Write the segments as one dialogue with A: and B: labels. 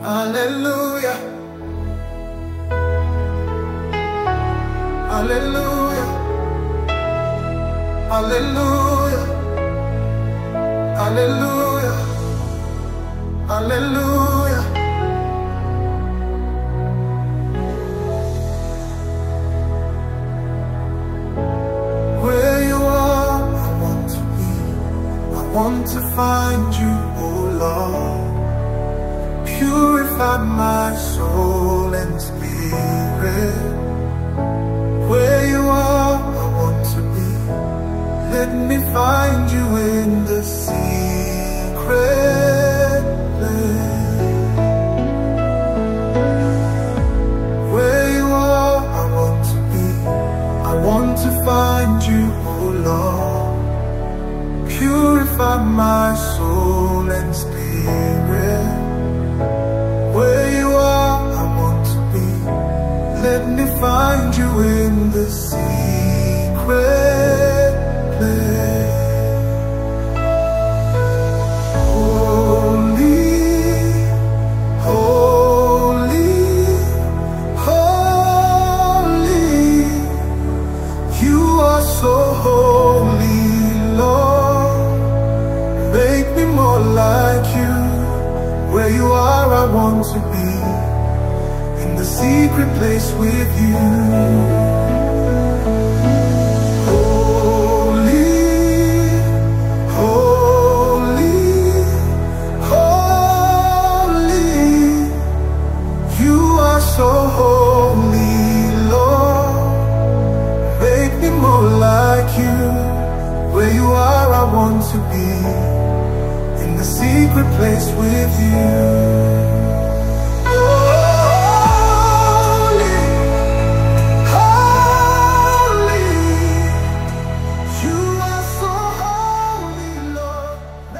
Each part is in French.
A: Hallelujah. Hallelujah. Hallelujah. Hallelujah. Hallelujah. Where you are, I want to be. I want to find you, oh Lord. Purify my soul and spirit. Where you are, I want to be. Let me find you in the secret place. Where you are, I want to be. I want to find you, oh Lord. Purify my soul and spirit. Where you are, I want to be. Let me find you in the secret place. Holy, holy, holy. You are so holy, Lord. Make me more like you. Where you are, I want to be. In the secret place with you. Holy, holy, holy. You are so holy, Lord. Make me more like you. Where you are, I want to be. In the secret place with you. Holy, holy, you are so holy, Lord.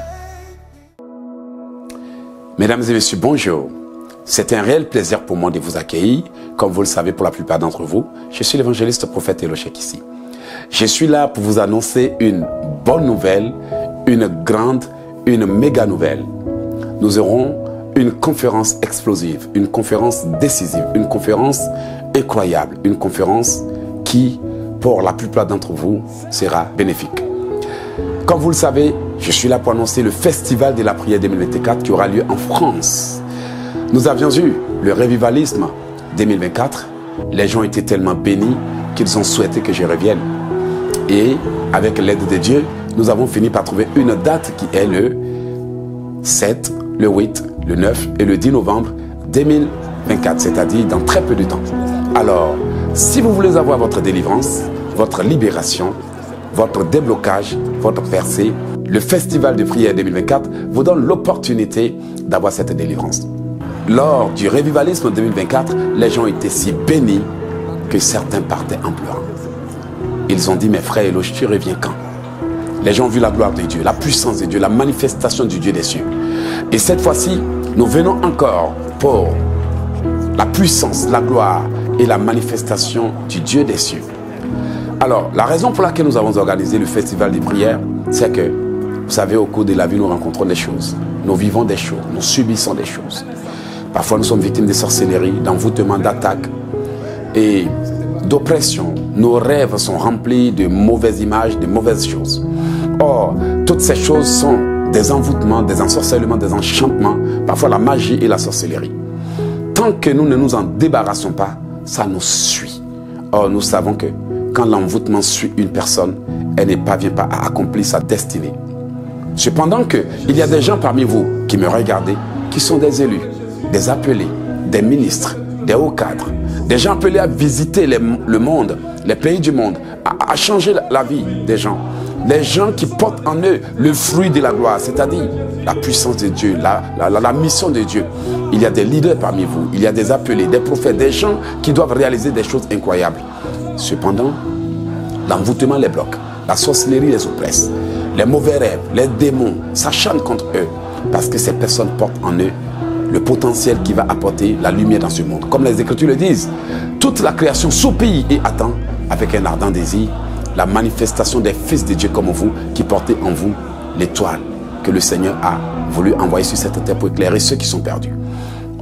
B: Mesdames et messieurs, bonjour. C'est un réel plaisir pour moi de vous accueillir. Comme vous le savez pour la plupart d'entre vous, je suis l'évangéliste prophète Elochek ici. Je suis là pour vous annoncer une bonne nouvelle, une méga nouvelle. Nous aurons une conférence explosive, une conférence décisive, une conférence incroyable, une conférence qui, pour la plupart d'entre vous, sera bénéfique. Comme vous le savez, je suis là pour annoncer le Festival de la prière 2024 qui aura lieu en France. Nous avions eu le Revivalisme 2024. Les gens étaient tellement bénis qu'ils ont souhaité que je revienne. Et avec l'aide de Dieu, nous avons fini par trouver une date qui est le 7, le 8, le 9 et le 10 novembre 2024, c'est-à-dire dans très peu de temps. Alors, si vous voulez avoir votre délivrance, votre libération, votre déblocage, votre percée, le Festival de prière 2024 vous donne l'opportunité d'avoir cette délivrance. Lors du Revivalisme 2024, les gens étaient si bénis que certains partaient en pleurant. Ils ont dit, mes frères Eloche, tu reviens quand? Les gens ont vu la gloire de Dieu, la puissance de Dieu, la manifestation du Dieu des cieux. Et cette fois-ci, nous venons encore pour la puissance, la gloire et la manifestation du Dieu des cieux. Alors, la raison pour laquelle nous avons organisé le festival des prières, c'est que, vous savez, au cours de la vie, nous rencontrons des choses. Nous vivons des choses, nous subissons des choses. Parfois, nous sommes victimes de sorcellerie, d'envoûtement, d'attaques et d'oppression. Nos rêves sont remplis de mauvaises images, de mauvaises choses. Or, toutes ces choses sont des envoûtements, des ensorcellements, des enchantements, parfois la magie et la sorcellerie. Tant que nous ne nous en débarrassons pas, ça nous suit. Or, nous savons que quand l'envoûtement suit une personne, elle ne parvient pas à accomplir sa destinée. Cependant il y a des gens parmi vous qui me regardez, qui sont des élus, des appelés, des ministres, des hauts cadres, des gens appelés à visiter le monde, les pays du monde, à changer la vie des gens. Des gens qui portent en eux le fruit de la gloire, c'est-à-dire la puissance de Dieu, la mission de Dieu. Il y a des leaders parmi vous, il y a des appelés, des prophètes, des gens qui doivent réaliser des choses incroyables. Cependant, l'envoûtement les bloque, la sorcellerie les oppresse, les mauvais rêves, les démons s'acharnent contre eux parce que ces personnes portent en eux le potentiel qui va apporter la lumière dans ce monde. Comme les Écritures le disent, toute la création soupire et attend avec un ardent désir la manifestation des fils de Dieu comme vous qui portez en vous l'étoile que le Seigneur a voulu envoyer sur cette terre pour éclairer ceux qui sont perdus.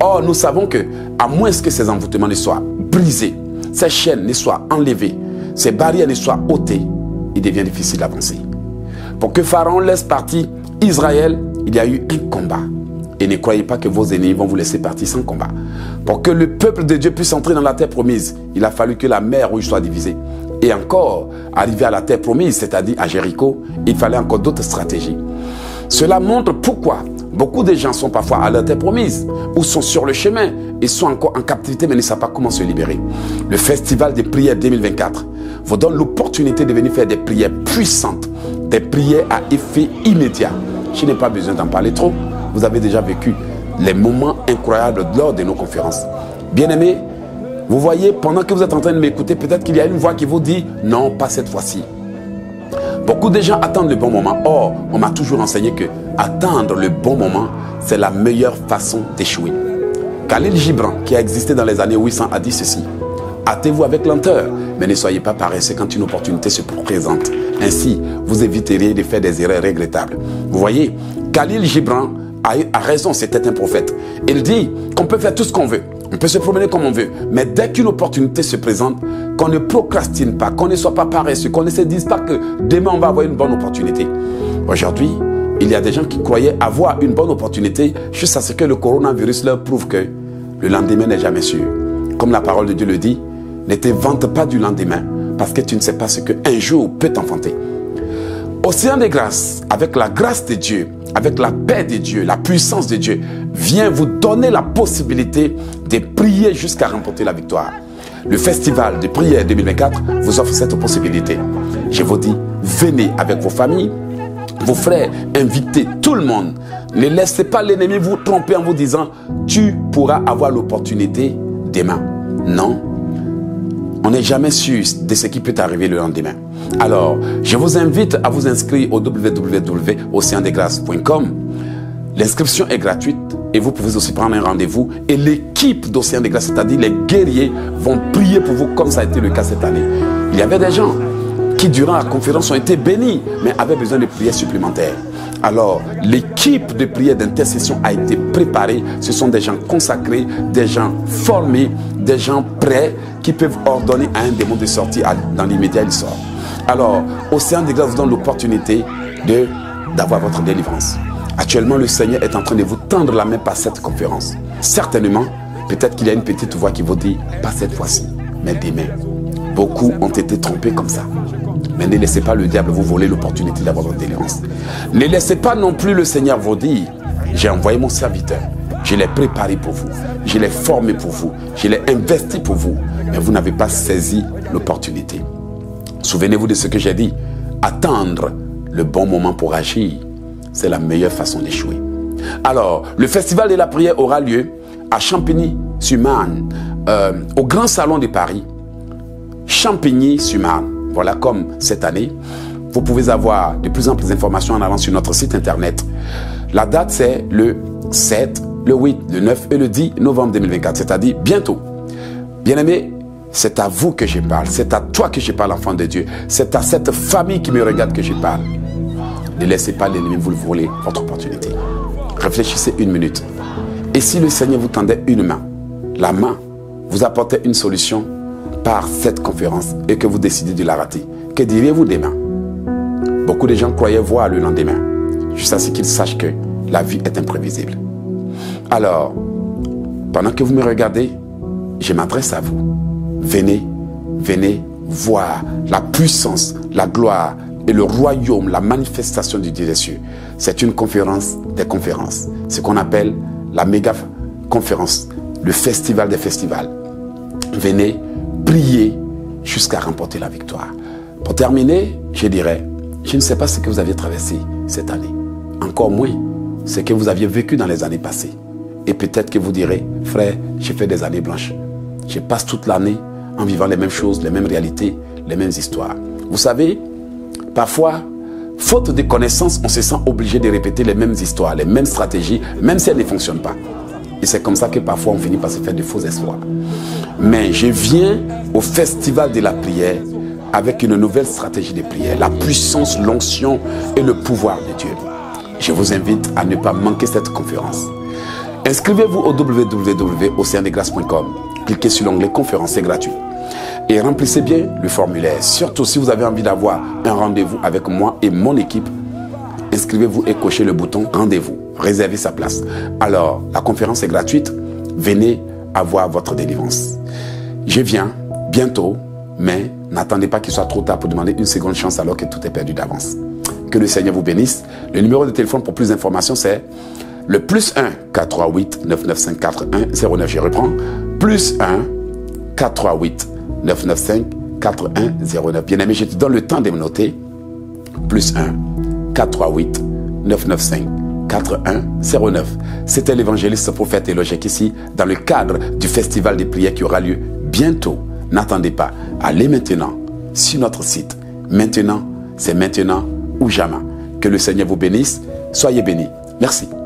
B: Or, nous savons que, à moins que ces envoûtements ne soient brisés, ces chaînes ne soient enlevées, ces barrières ne soient ôtées, il devient difficile d'avancer. Pour que Pharaon laisse partir Israël, il y a eu un combat. Et ne croyez pas que vos ennemis vont vous laisser partir sans combat. Pour que le peuple de Dieu puisse entrer dans la terre promise, il a fallu que la mer Rouge soit divisée. Et encore, arriver à la terre promise, c'est-à-dire à Jéricho, il fallait encore d'autres stratégies. Cela montre pourquoi beaucoup de gens sont parfois à la terre promise, ou sont sur le chemin, et sont encore en captivité, mais ne savent pas comment se libérer. Le festival des prières 2024 vous donne l'opportunité de venir faire des prières puissantes, des prières à effet immédiat. Je n'ai pas besoin d'en parler trop. Vous avez déjà vécu les moments incroyables lors de nos conférences. Bien-aimés, vous voyez, pendant que vous êtes en train de m'écouter, peut-être qu'il y a une voix qui vous dit « Non, pas cette fois-ci ». Beaucoup de gens attendent le bon moment. Or, on m'a toujours enseigné que attendre le bon moment, c'est la meilleure façon d'échouer. Khalil Gibran, qui a existé dans les années 800, a dit ceci: hâtez-vous avec lenteur, mais ne soyez pas paresseux quand une opportunité se présente. Ainsi, vous éviterez de faire des erreurs regrettables. Vous voyez, Khalil Gibran a raison, c'était un prophète. Il dit qu'on peut faire tout ce qu'on veut, on peut se promener comme on veut, mais dès qu'une opportunité se présente, qu'on ne procrastine pas, qu'on ne soit pas paresseux, qu'on ne se dise pas que demain on va avoir une bonne opportunité. Aujourd'hui, il y a des gens qui croyaient avoir une bonne opportunité juste à ce que le coronavirus leur prouve que le lendemain n'est jamais sûr. Comme la parole de Dieu le dit, ne te vante pas du lendemain parce que tu ne sais pas ce qu'un jour peut t'enfanter. Océan de grâce, avec la grâce de Dieu, avec la paix de Dieu, la puissance de Dieu, vient vous donner la possibilité de prier jusqu'à remporter la victoire. Le festival de prière 2024 vous offre cette possibilité. Je vous dis, venez avec vos familles, vos frères, invitez tout le monde. Ne laissez pas l'ennemi vous tromper en vous disant « Tu pourras avoir l'opportunité demain ». Non. On n'est jamais sûr de ce qui peut arriver le lendemain. Alors, je vous invite à vous inscrire au www.oceandegras.com. L'inscription est gratuite et vous pouvez aussi prendre un rendez-vous. Et l'équipe d'Océan de Grâce, c'est-à-dire les guerriers, vont prier pour vous comme ça a été le cas cette année. Il y avait des gens qui, durant la conférence, ont été bénis, mais avaient besoin de prières supplémentaires. Alors, l'équipe de prière d'intercession a été préparée. Ce sont des gens consacrés, des gens formés, des gens prêts qui peuvent ordonner à un démon de sortir dans l'immédiat, il sort. Alors, Océan de Grâce vous donne l'opportunité d'avoir votre délivrance. Actuellement, le Seigneur est en train de vous tendre la main par cette conférence. Certainement, peut-être qu'il y a une petite voix qui vous dit, pas cette fois-ci, mais demain. Beaucoup ont été trompés comme ça. Mais ne laissez pas le diable vous voler l'opportunité d'avoir votre délivrance. Ne laissez pas non plus le Seigneur vous dire, j'ai envoyé mon serviteur, je l'ai préparé pour vous, je l'ai formé pour vous, je l'ai investi pour vous, mais vous n'avez pas saisi l'opportunité. Souvenez-vous de ce que j'ai dit, attendre le bon moment pour agir, c'est la meilleure façon d'échouer. Alors, le festival de la prière aura lieu à Champigny-sur-Marne, au Grand Salon de Paris. Champigny-sur-Marne. Voilà, comme cette année, vous pouvez avoir de plus en plus d'informations en allant sur notre site internet. La date, c'est le 7, le 8, le 9 et le 10 novembre 2024, c'est-à-dire bientôt. Bien-aimés, c'est à vous que je parle, c'est à toi que je parle, enfant de Dieu. C'est à cette famille qui me regarde que je parle. Ne laissez pas l'ennemi vous voler votre opportunité. Réfléchissez une minute. Et si le Seigneur vous tendait une main, la main vous apportait une solution par cette conférence et que vous décidez de la rater, que diriez-vous demain? Beaucoup de gens croyaient voir le lendemain, juste à ce qu'ils sachent que la vie est imprévisible. Alors, pendant que vous me regardez, je m'adresse à vous. Venez, venez voir la puissance, la gloire et le royaume, la manifestation du Dieu des cieux. C'est une conférence des conférences, ce qu'on appelle la méga conférence, le festival des festivals. Venez prier jusqu'à remporter la victoire. Pour terminer, je dirais, je ne sais pas ce que vous aviez traversé cette année, encore moins ce que vous aviez vécu dans les années passées. Et peut-être que vous direz, frère, j'ai fait des années blanches. Je passe toute l'année en vivant les mêmes choses, les mêmes réalités, les mêmes histoires. Vous savez, parfois, faute de connaissances, on se sent obligé de répéter les mêmes histoires, les mêmes stratégies, même si elles ne fonctionnent pas. Et c'est comme ça que parfois on finit par se faire de faux espoirs. Mais je viens au festival de la prière avec une nouvelle stratégie de prière, la puissance, l'onction et le pouvoir de Dieu. Je vous invite à ne pas manquer cette conférence. Inscrivez-vous au www.oceandesgrâces.com. Cliquez sur l'onglet conférence, c'est gratuit. Et remplissez bien le formulaire. Surtout si vous avez envie d'avoir un rendez-vous avec moi et mon équipe, inscrivez-vous et cochez le bouton rendez-vous. Réservez sa place. Alors, la conférence est gratuite. Venez avoir votre délivrance. Je viens bientôt, mais n'attendez pas qu'il soit trop tard pour demander une seconde chance alors que tout est perdu d'avance. Que le Seigneur vous bénisse. Le numéro de téléphone pour plus d'informations, c'est le +1 438 995 4109. Je reprends. +1 438 995 4109. Bien aimé, je te donne le temps de me noter. +1 438 995 4109. C'était l'évangéliste prophète Elohek ici dans le cadre du festival des prières qui aura lieu bientôt. N'attendez pas. Allez maintenant sur notre site. Maintenant, c'est maintenant ou jamais. Que le Seigneur vous bénisse. Soyez bénis. Merci.